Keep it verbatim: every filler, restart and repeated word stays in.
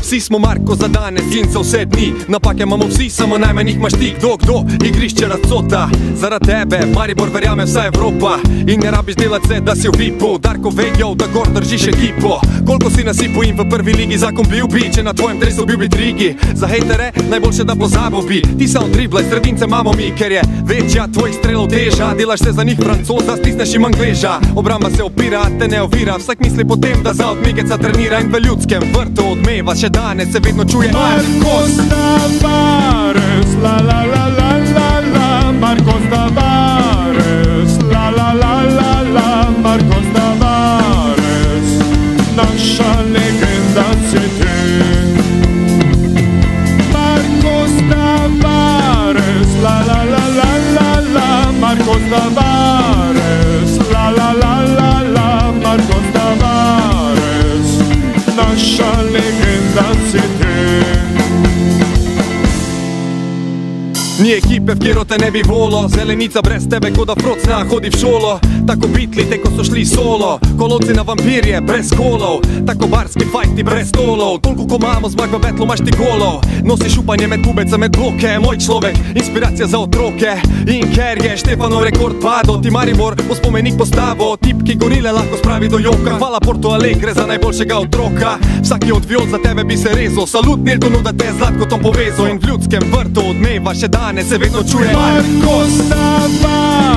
Vsi smo Marko za danes in za vse dni. Napake imamo vsi, samo najmanj jih imaš ti. Kdo, kdo, igrišče razcota. Zaradi tebe, Maribor verjame vsa Evropa. In ne rabiš delat se, da si v vipu. Darko vejo, da gor držiš ekipo. Koliko si nasipu in v prvi ligi zakon bil bi, če na tvojem dresu bil bi trigi. Za hejtere najboljše da pozabo bi. Ti samo driblaj, sredince imamo mi, ker je večja tvojih strelov teža. Delaš se za njih Francoza, stisneš jim Angleža. Obramba se opira, te ne ovira. Vsak misli potem, da za odmigeca trenira. In v ljudskem vrtu odmeva še danes se vedno čuje Marcos Tavares, la la la la la la. Marcos Tavares, la la la la la. Marcos Tavares, naša legenda si ti. Marcos Tavares, la la la la la la. Marcos Tavares, la la la la la. Marcos Tavares, naša legenda si ti. Ni ekipe, v kjero te ne bi volo. Zelenica brez tebe, ko da Froc ne hodi v šolo. Tako bitli, te ko so šli solo. Kolovci na vampirje, brez kolov. Tako barski fajti, brez stolov. Toliko ko imamo zmag v betlu, imaš ti golov. Nosiš upanje med pubeca, med bloke. Moj človek, inspiracija za otroke. In ker je Štefanov rekord padel, ti Maribor bo spomenik postavo. Tip, ki gorile lahko spravi do joka. Hvala Porto Alegre za najboljšega otroka. Vsaki od viol za tebe bi se rezal. Salut Niltonu, da te z Zlatkotom povezal. In v ljudskem vrtu odmeva še dan se vedno čuje Marcos Tavares.